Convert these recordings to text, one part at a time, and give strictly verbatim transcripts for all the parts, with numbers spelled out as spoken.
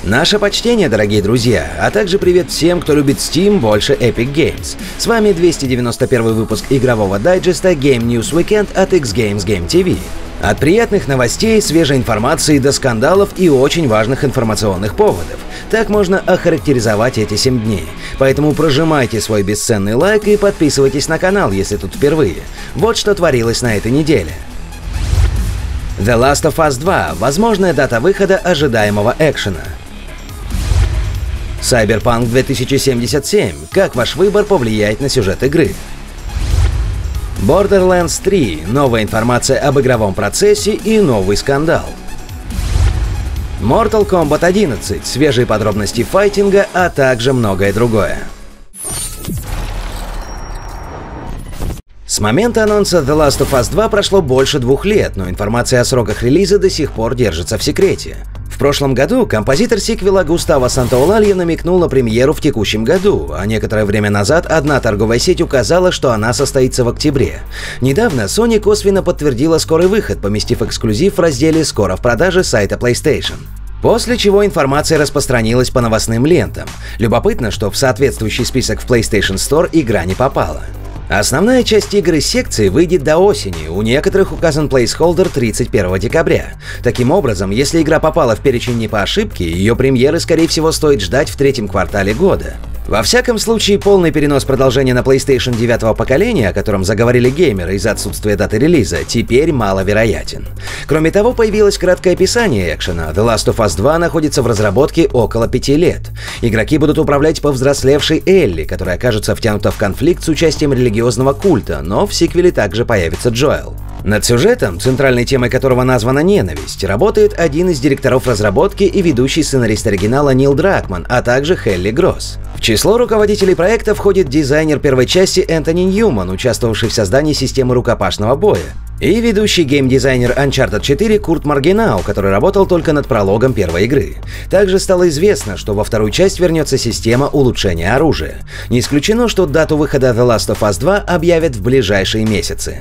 Наше почтение, дорогие друзья, а также привет всем, кто любит Steam больше Epic Games. С вами двести девяносто первый выпуск игрового дайджеста Game News Weekend от X-Games Game ти ви. От приятных новостей, свежей информации до скандалов и очень важных информационных поводов. Так можно охарактеризовать эти семь дней. Поэтому прожимайте свой бесценный лайк и подписывайтесь на канал, если тут впервые. Вот что творилось на этой неделе. The Last of Us два. Возможная дата выхода ожидаемого экшена. Cyberpunk две тысячи семьдесят семь. Как ваш выбор повлияет на сюжет игры? Borderlands три. Новая информация об игровом процессе и новый скандал. Mortal Kombat одиннадцать. Свежие подробности файтинга, а также многое другое. С момента анонса The Last of Us два прошло больше двух лет, но информация о сроках релиза до сих пор держится в секрете. В прошлом году композитор сиквела Густаво Сантаолалья намекнул на премьеру в текущем году, а некоторое время назад одна торговая сеть указала, что она состоится в октябре. Недавно Sony косвенно подтвердила скорый выход, поместив эксклюзив в разделе «Скоро в продаже» сайта PlayStation. После чего информация распространилась по новостным лентам. Любопытно, что в соответствующий список в PlayStation Store игра не попала. Основная часть игры секции выйдет до осени, у некоторых указан плейсхолдер тридцать первого декабря. Таким образом, если игра попала в перечень не по ошибке, ее премьеры, скорее всего, стоит ждать в третьем квартале года. Во всяком случае, полный перенос продолжения на PlayStation девятого поколения, о котором заговорили геймеры из-за отсутствия даты релиза, теперь маловероятен. Кроме того, появилось краткое описание экшена. The Last of Us два находится в разработке около пяти лет. Игроки будут управлять повзрослевшей Элли, которая окажется втянута в конфликт с участием религиозного культа, но в сиквеле также появится Джоэл. Над сюжетом, центральной темой которого названа ненависть, работает один из директоров разработки и ведущий сценарист оригинала Нил Дракман, а также Хелли Гросс. В число руководителей проекта входит дизайнер первой части Энтони Ньюман, участвовавший в создании системы рукопашного боя, и ведущий геймдизайнер Uncharted четыре Курт Маргенау, который работал только над прологом первой игры. Также стало известно, что во вторую часть вернется система улучшения оружия. Не исключено, что дату выхода The Last of Us два объявят в ближайшие месяцы.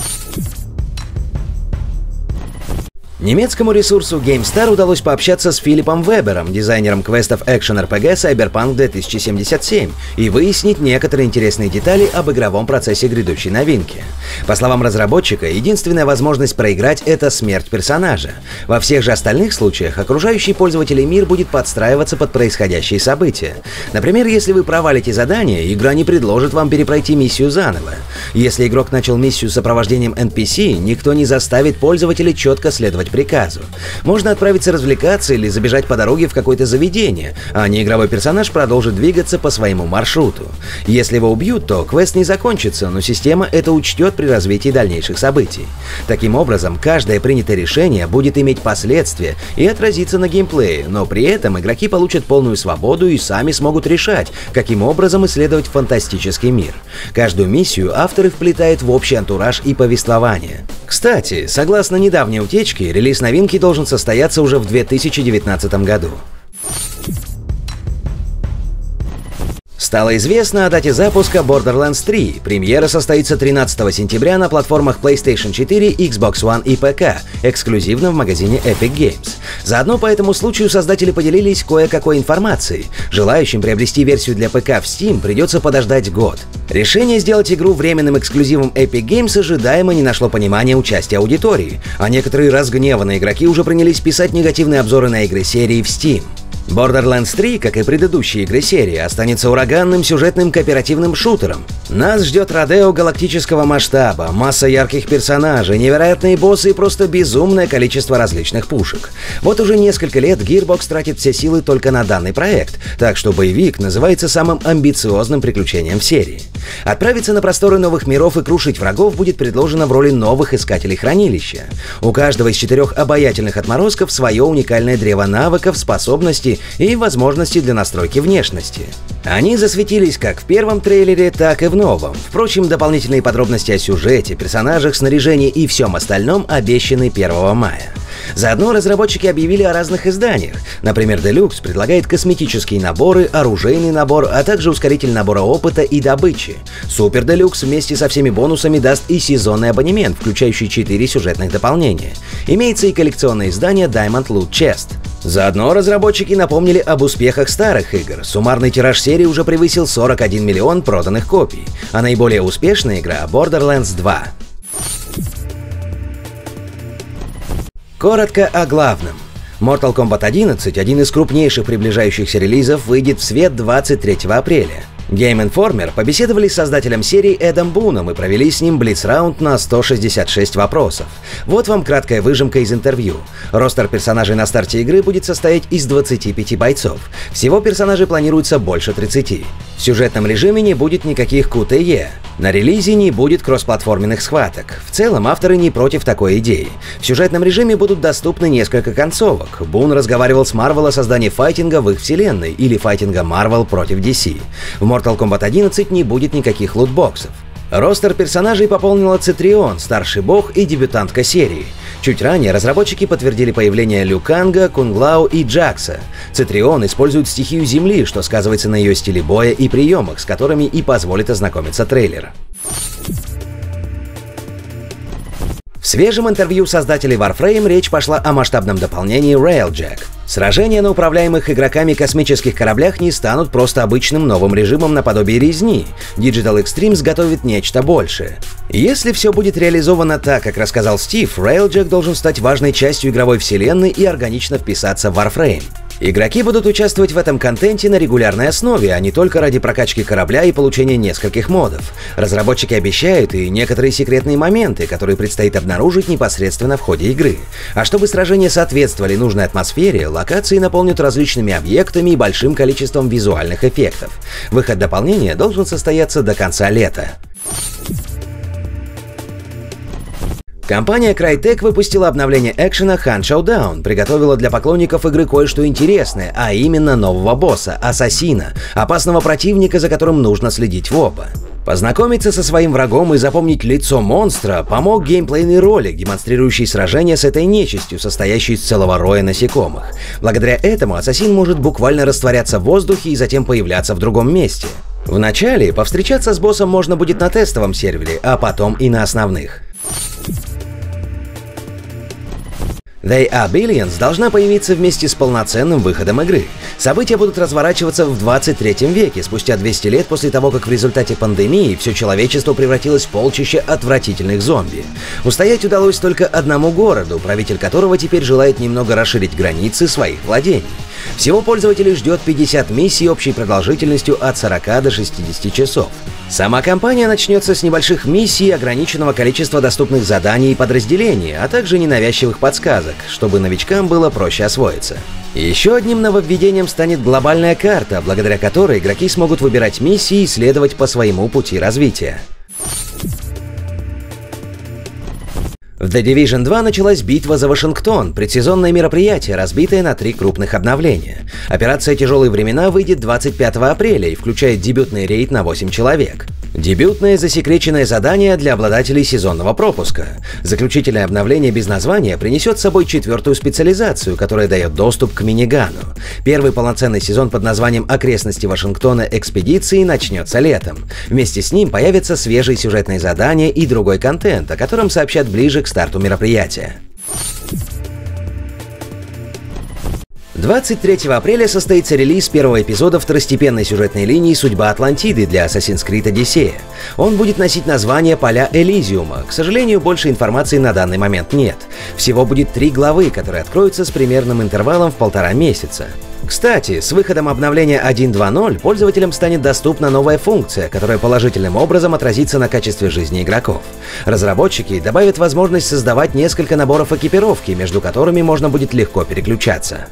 Немецкому ресурсу GameStar удалось пообщаться с Филиппом Вебером, дизайнером квестов экшен-эр пи джи Cyberpunk две тысячи семьдесят семь, и выяснить некоторые интересные детали об игровом процессе грядущей новинки. По словам разработчика, единственная возможность проиграть — это смерть персонажа. Во всех же остальных случаях окружающий пользователей мир будет подстраиваться под происходящие события. Например, если вы провалите задание, игра не предложит вам перепройти миссию заново. Если игрок начал миссию с сопровождением эн пи си, никто не заставит пользователя четко следовать приказу. Можно отправиться развлекаться или забежать по дороге в какое-то заведение, а неигровой персонаж продолжит двигаться по своему маршруту. Если его убьют, то квест не закончится, но система это учтет при развитии дальнейших событий. Таким образом, каждое принятое решение будет иметь последствия и отразиться на геймплее, но при этом игроки получат полную свободу и сами смогут решать, каким образом исследовать фантастический мир. Каждую миссию авторы вплетают в общий антураж и повествование. Кстати, согласно недавней утечке, релиз новинки должен состояться уже в две тысячи девятнадцатом году. Стало известно о дате запуска Borderlands три. Премьера состоится тринадцатого сентября на платформах PlayStation четыре, Xbox One и пи си, эксклюзивно в магазине Epic Games. Заодно по этому случаю создатели поделились кое-какой информацией. Желающим приобрести версию для ПК в Steam придется подождать год. Решение сделать игру временным эксклюзивом Epic Games ожидаемо не нашло понимания участия аудитории, а некоторые разгневанные игроки уже принялись писать негативные обзоры на игры серии в Steam. Borderlands три, как и предыдущие игры серии, останется ураганным сюжетным кооперативным шутером. Нас ждет родео галактического масштаба, масса ярких персонажей, невероятные боссы и просто безумное количество различных пушек. Вот уже несколько лет Gearbox тратит все силы только на данный проект, так что боевик называется самым амбициозным приключением в серии. Отправиться на просторы новых миров и крушить врагов будет предложено в роли новых искателей хранилища. У каждого из четырех обаятельных отморозков свое уникальное древо навыков, способностей и возможности для настройки внешности. Они засветились как в первом трейлере, так и в новом. Впрочем, дополнительные подробности о сюжете, персонажах, снаряжении и всем остальном обещаны первого мая. Заодно разработчики объявили о разных изданиях. Например, Deluxe предлагает косметические наборы, оружейный набор, а также ускоритель набора опыта и добычи. Super Deluxe вместе со всеми бонусами даст и сезонный абонемент, включающий четыре сюжетных дополнения. Имеется и коллекционное издание Diamond Loot Chest. Заодно разработчики напомнили об успехах старых игр. Суммарный тираж серии уже превысил сорок один миллион проданных копий, а наиболее успешная игра — Borderlands два. Коротко о главном. Mortal Kombat одиннадцать, один из крупнейших приближающихся релизов, выйдет в свет двадцать третьего апреля. Game Informer побеседовали с создателем серии Эдом Буном и провели с ним блиц-раунд на сто шестьдесят шесть вопросов. Вот вам краткая выжимка из интервью. Ростер персонажей на старте игры будет состоять из двадцати пяти бойцов. Всего персонажей планируется больше тридцати. В сюжетном режиме не будет никаких кью ти и. На релизе не будет кроссплатформенных схваток. В целом авторы не против такой идеи. В сюжетном режиме будут доступны несколько концовок. Бун разговаривал с Marvel о создании файтинга в их вселенной или файтинга Marvel против ди си. В Mortal Kombat одиннадцать не будет никаких лутбоксов. Ростер персонажей пополнила Цитрион, старший бог и дебютантка серии. Чуть ранее разработчики подтвердили появление Лю Канга, Кунг-Лао и Джакса. Цитрион использует стихию Земли, что сказывается на ее стиле боя и приемах, с которыми и позволит ознакомиться трейлер. В свежем интервью создателей Warframe речь пошла о масштабном дополнении Railjack. Сражения на управляемых игроками космических кораблях не станут просто обычным новым режимом наподобие резни. Digital Extremes готовит нечто большее. Если все будет реализовано так, как рассказал Стив, Railjack должен стать важной частью игровой вселенной и органично вписаться в Warframe. Игроки будут участвовать в этом контенте на регулярной основе, а не только ради прокачки корабля и получения нескольких модов. Разработчики обещают и некоторые секретные моменты, которые предстоит обнаружить непосредственно в ходе игры. А чтобы сражения соответствовали нужной атмосфере, локации наполнят различными объектами и большим количеством визуальных эффектов. Выход дополнения должен состояться до конца лета. Компания Crytek выпустила обновление экшена Hunt Showdown, приготовила для поклонников игры кое-что интересное, а именно нового босса, ассасина, опасного противника, за которым нужно следить в оба. Познакомиться со своим врагом и запомнить лицо монстра помог геймплейный ролик, демонстрирующий сражение с этой нечистью, состоящей из целого роя насекомых. Благодаря этому ассасин может буквально растворяться в воздухе и затем появляться в другом месте. Вначале повстречаться с боссом можно будет на тестовом сервере, а потом и на основных. They Are Billions должна появиться вместе с полноценным выходом игры. События будут разворачиваться в двадцать третьем веке, спустя двести лет после того, как в результате пандемии все человечество превратилось в полчище отвратительных зомби. Устоять удалось только одному городу, правитель которого теперь желает немного расширить границы своих владений. Всего пользователей ждет пятьдесят миссий общей продолжительностью от сорока до шестидесяти часов. Сама кампания начнется с небольших миссий и ограниченного количества доступных заданий и подразделений, а также ненавязчивых подсказок, чтобы новичкам было проще освоиться. Еще одним нововведением станет глобальная карта, благодаря которой игроки смогут выбирать миссии и следовать по своему пути развития. В The Division два началась битва за Вашингтон, предсезонное мероприятие, разбитое на три крупных обновления. Операция «Тяжелые времена» выйдет двадцать пятого апреля и включает дебютный рейд на восемь человек. Дебютное засекреченное задание для обладателей сезонного пропуска. Заключительное обновление без названия принесет с собой четвертую специализацию, которая дает доступ к минигану. Первый полноценный сезон под названием «Окрестности Вашингтона. Экспедиции» начнется летом. Вместе с ним появятся свежие сюжетные задания и другой контент, о котором сообщат ближе к старту мероприятия. двадцать третьего апреля состоится релиз первого эпизода второстепенной сюжетной линии «Судьба Атлантиды» для Assassin's Creed Odyssey. Он будет носить название «Поля Элизиума». К сожалению, больше информации на данный момент нет. Всего будет три главы, которые откроются с примерным интервалом в полтора месяца. Кстати, с выходом обновления один точка два ноль пользователям станет доступна новая функция, которая положительным образом отразится на качестве жизни игроков. Разработчики добавят возможность создавать несколько наборов экипировки, между которыми можно будет легко переключаться.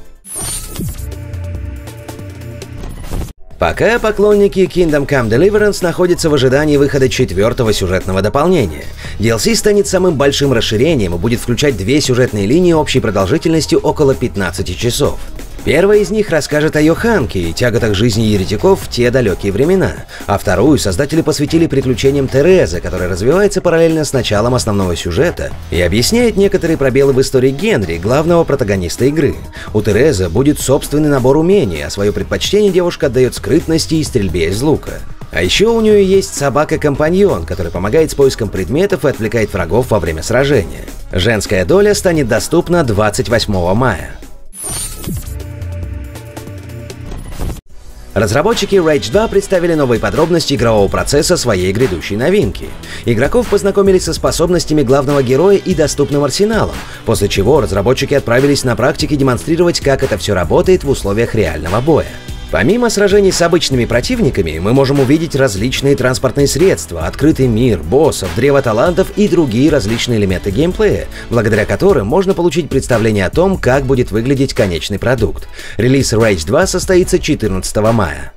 Пока поклонники Kingdom Come Deliverance находятся в ожидании выхода четвертого сюжетного дополнения. ди эл си станет самым большим расширением и будет включать две сюжетные линии общей продолжительностью около пятнадцати часов. Первая из них расскажет о Йоханке и тяготах жизни еретиков в те далекие времена, а вторую создатели посвятили приключениям Терезы, которая развивается параллельно с началом основного сюжета и объясняет некоторые пробелы в истории Генри, главного протагониста игры. У Терезы будет собственный набор умений, а свое предпочтение девушка отдает скрытности и стрельбе из лука. А еще у нее есть собака-компаньон, которая помогает с поиском предметов и отвлекает врагов во время сражения. Женская доля станет доступна двадцать восьмого мая. Разработчики Rage два представили новые подробности игрового процесса своей грядущей новинки. Игроков познакомились со способностями главного героя и доступным арсеналом, после чего разработчики отправились на практике демонстрировать, как это все работает в условиях реального боя. Помимо сражений с обычными противниками, мы можем увидеть различные транспортные средства, открытый мир, боссов, древо талантов и другие различные элементы геймплея, благодаря которым можно получить представление о том, как будет выглядеть конечный продукт. Релиз Rage два состоится четырнадцатого мая.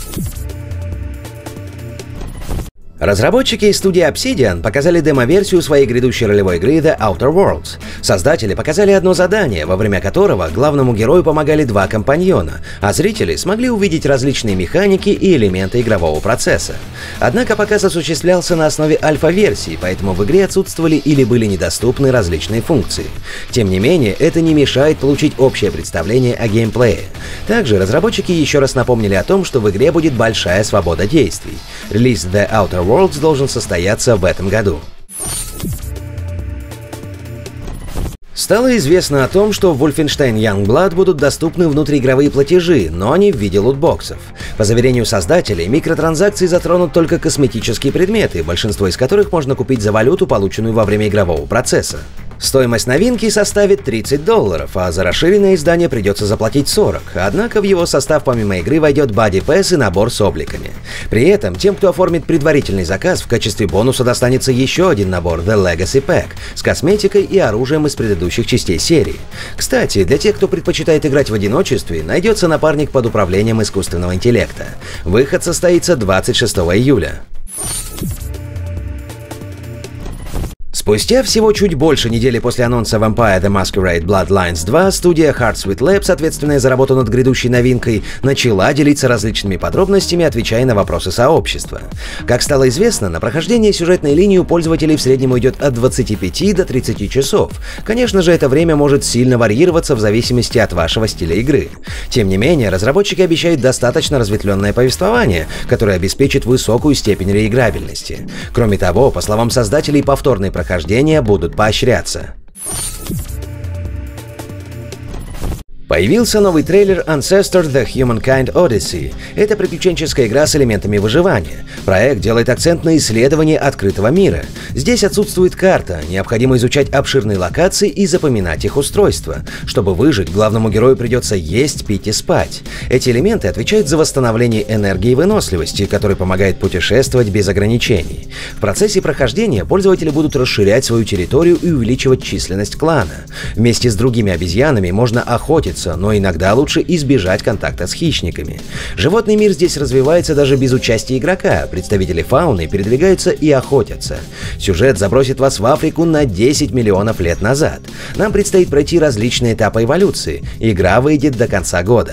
Разработчики из студии Obsidian показали демо-версию своей грядущей ролевой игры The Outer Worlds. Создатели показали одно задание, во время которого главному герою помогали два компаньона, а зрители смогли увидеть различные механики и элементы игрового процесса. Однако показ осуществлялся на основе альфа-версии, поэтому в игре отсутствовали или были недоступны различные функции. Тем не менее, это не мешает получить общее представление о геймплее. Также разработчики еще раз напомнили о том, что в игре будет большая свобода действий. Релиз The Outer Worlds должен состояться в этом году. Стало известно о том, что в Wolfenstein Youngblood будут доступны внутриигровые платежи, но не в виде лутбоксов. По заверению создателей, микротранзакции затронут только косметические предметы, большинство из которых можно купить за валюту, полученную во время игрового процесса. Стоимость новинки составит тридцать долларов, а за расширенное издание придется заплатить сорок, однако в его состав помимо игры войдет Buddy Pass и набор с обликами. При этом тем, кто оформит предварительный заказ, в качестве бонуса достанется еще один набор The Legacy Pack с косметикой и оружием из предыдущих частей серии. Кстати, для тех, кто предпочитает играть в одиночестве, найдется напарник под управлением искусственного интеллекта. Выход состоится двадцать шестого июля. Спустя всего чуть больше недели после анонса Vampire The Masquerade Bloodlines два, студия Hardsuite Labs, ответственная за работу над грядущей новинкой, начала делиться различными подробностями, отвечая на вопросы сообщества. Как стало известно, на прохождение сюжетной линии у пользователей в среднем уйдет от двадцати пяти до тридцати часов. Конечно же, это время может сильно варьироваться в зависимости от вашего стиля игры. Тем не менее, разработчики обещают достаточно разветвленное повествование, которое обеспечит высокую степень реиграбельности. Кроме того, по словам создателей, повторные прохождения будут поощряться. Появился новый трейлер Ancestor The Humankind Odyssey. Это приключенческая игра с элементами выживания. Проект делает акцент на исследовании открытого мира. Здесь отсутствует карта, необходимо изучать обширные локации и запоминать их устройства. Чтобы выжить, главному герою придется есть, пить и спать. Эти элементы отвечают за восстановление энергии и выносливости, который помогает путешествовать без ограничений. В процессе прохождения пользователи будут расширять свою территорию и увеличивать численность клана. Вместе с другими обезьянами можно охотиться, но иногда лучше избежать контакта с хищниками. Животный мир здесь развивается даже без участия игрока, представители фауны передвигаются и охотятся. Сюжет забросит вас в Африку на десять миллионов лет назад. Нам предстоит пройти различные этапы эволюции. Игра выйдет до конца года.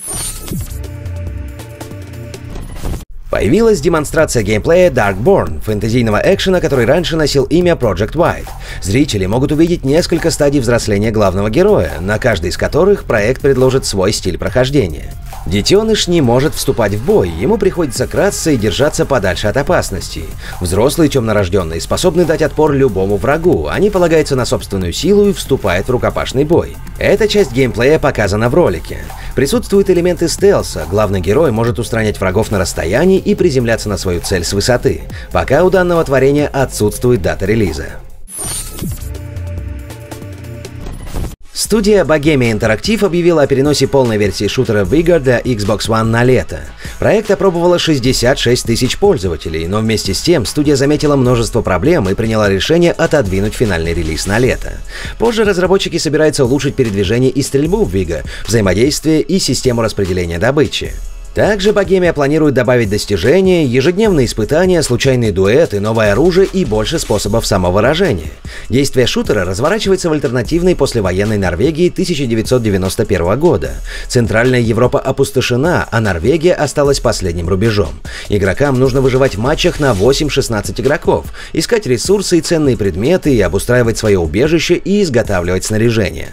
Появилась демонстрация геймплея Darkborn, фэнтезийного экшена, который раньше носил имя Project White. Зрители могут увидеть несколько стадий взросления главного героя, на каждой из которых проект предложит свой стиль прохождения. Детеныш не может вступать в бой, ему приходится красться и держаться подальше от опасностей. Взрослые темнорожденные способны дать отпор любому врагу, они полагаются на собственную силу и вступают в рукопашный бой. Эта часть геймплея показана в ролике. Присутствуют элементы стелса, главный герой может устранять врагов на расстоянии и приземляться на свою цель с высоты. Пока у данного творения отсутствует дата релиза. Студия Bohemia Interactive объявила о переносе полной версии шутера Vigor для Xbox One на лето. Проект опробовало шестьдесят шесть тысяч пользователей, но вместе с тем студия заметила множество проблем и приняла решение отодвинуть финальный релиз на лето. Позже разработчики собираются улучшить передвижение и стрельбу в Vigor, взаимодействие и систему распределения добычи. Также Bohemia планирует добавить достижения, ежедневные испытания, случайные дуэты, новое оружие и больше способов самовыражения. Действие шутера разворачивается в альтернативной послевоенной Норвегии тысяча девятьсот девяносто первого года. Центральная Европа опустошена, а Норвегия осталась последним рубежом. Игрокам нужно выживать в матчах на восемь-шестнадцать игроков, искать ресурсы и ценные предметы, обустраивать свое убежище и изготавливать снаряжение.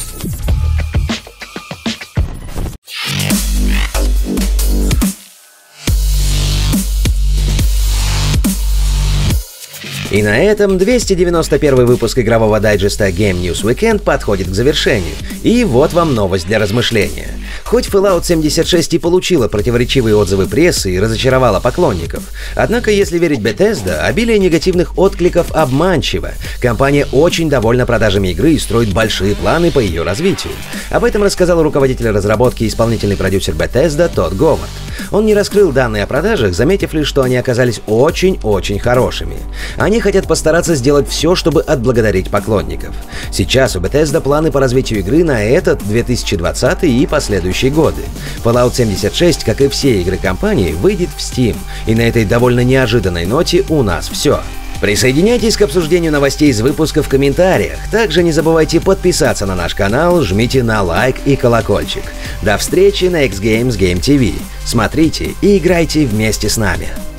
И на этом двести девяносто первый выпуск игрового дайджеста Game News Weekend подходит к завершению. И вот вам новость для размышления. Хоть Fallout семьдесят шесть и получила противоречивые отзывы прессы и разочаровала поклонников, однако, если верить Bethesda, обилие негативных откликов обманчиво. Компания очень довольна продажами игры и строит большие планы по ее развитию. Об этом рассказал руководитель разработки и исполнительный продюсер Bethesda Тодд Говард. Он не раскрыл данные о продажах, заметив лишь, что они оказались очень-очень хорошими. Они хотят постараться сделать все, чтобы отблагодарить поклонников. Сейчас у Bethesda планы по развитию игры на этот две тысячи двадцатый и последующие годы. Fallout семьдесят шесть, как и все игры компании, выйдет в Steam. И на этой довольно неожиданной ноте у нас все. Присоединяйтесь к обсуждению новостей из выпуска в комментариях. Также не забывайте подписаться на наш канал, жмите на лайк и колокольчик. До встречи на X Games Game ти ви. Смотрите и играйте вместе с нами.